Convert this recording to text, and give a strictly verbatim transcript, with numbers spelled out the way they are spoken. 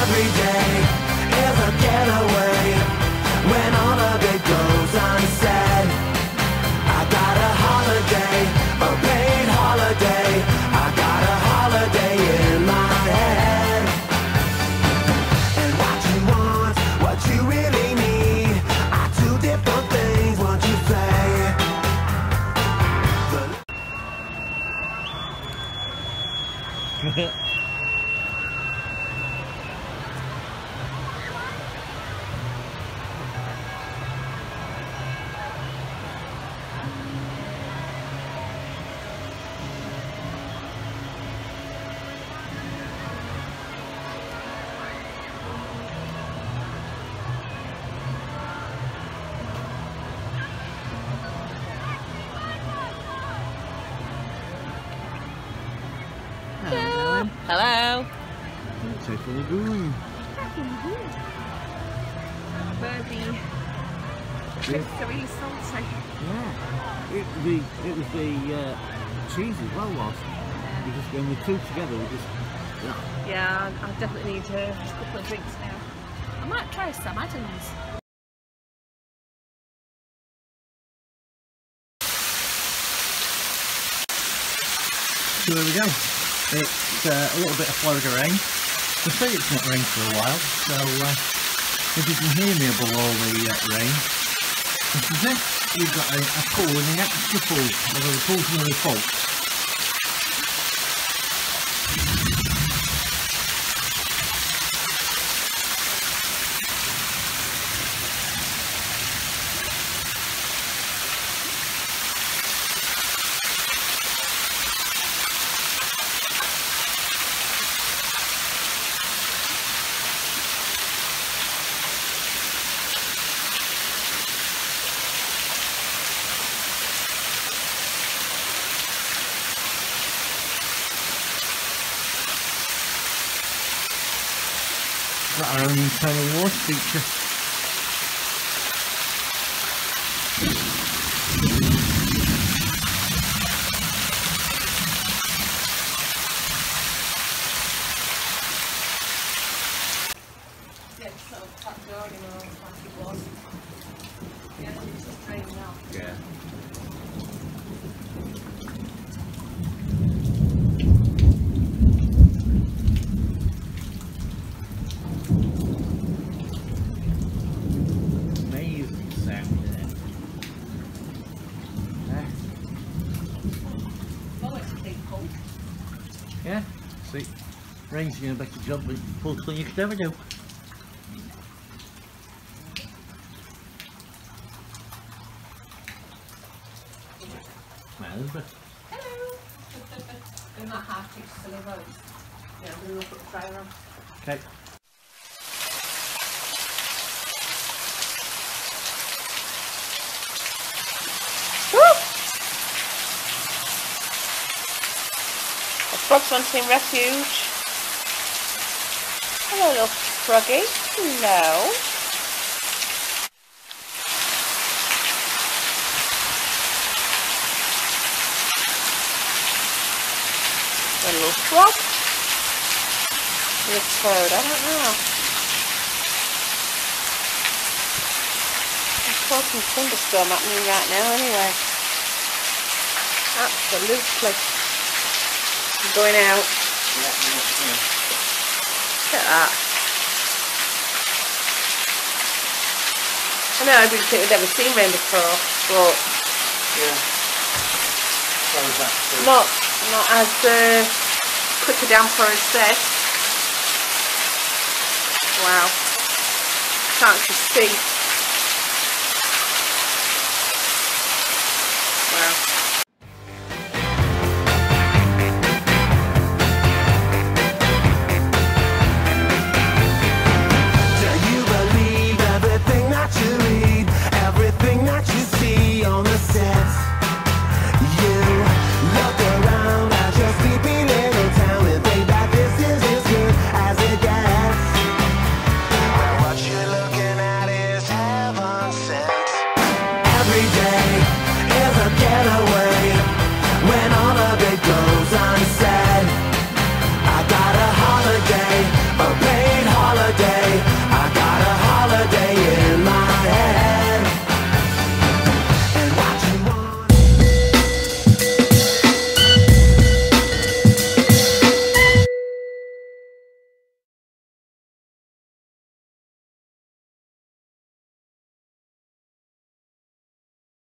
every day is a getaway. When all of it goes unsaid, I got a holiday, a paid holiday. I got a holiday in my head. And what you want, what you really need, are two different things, what you say. Hello. Hello. Typhoon Lagoon. Birdie. It's so really salty. Yeah. It, the, it was the uh, cheese as well, was we just when the two together, we just. Yeah. Yeah, I definitely need a couple of drinks now. I might try some Adams. So there we go. It's uh, a little bit of Florida rain. They say it's not rained for a while, so uh, if you can hear me above all the uh, rain, this is it. You've got a, a pool and an extra pool, although the pool's nearly full. Got our own internal water feature. Yeah, so that garden or like it was. Yeah, it's just raining now. Yeah. Yeah, see, rain's doing a better job with full than you could ever do. Well, Elizabeth. Hello. In that half two silly road. Yeah, I'm going to look at the trailer. Okay. Frogs wanting refuge. Hello, little froggy. Hello. A little frog. Little toad, I don't know. There's talking thunderstorm happening right now anyway. Absolutely. I'm going out. Yeah, yeah. Look at that. I know I didn't think we'd ever seen rain before, but Yeah. So is that true? not not as uh, quick a damper as this. Wow. Can't just see.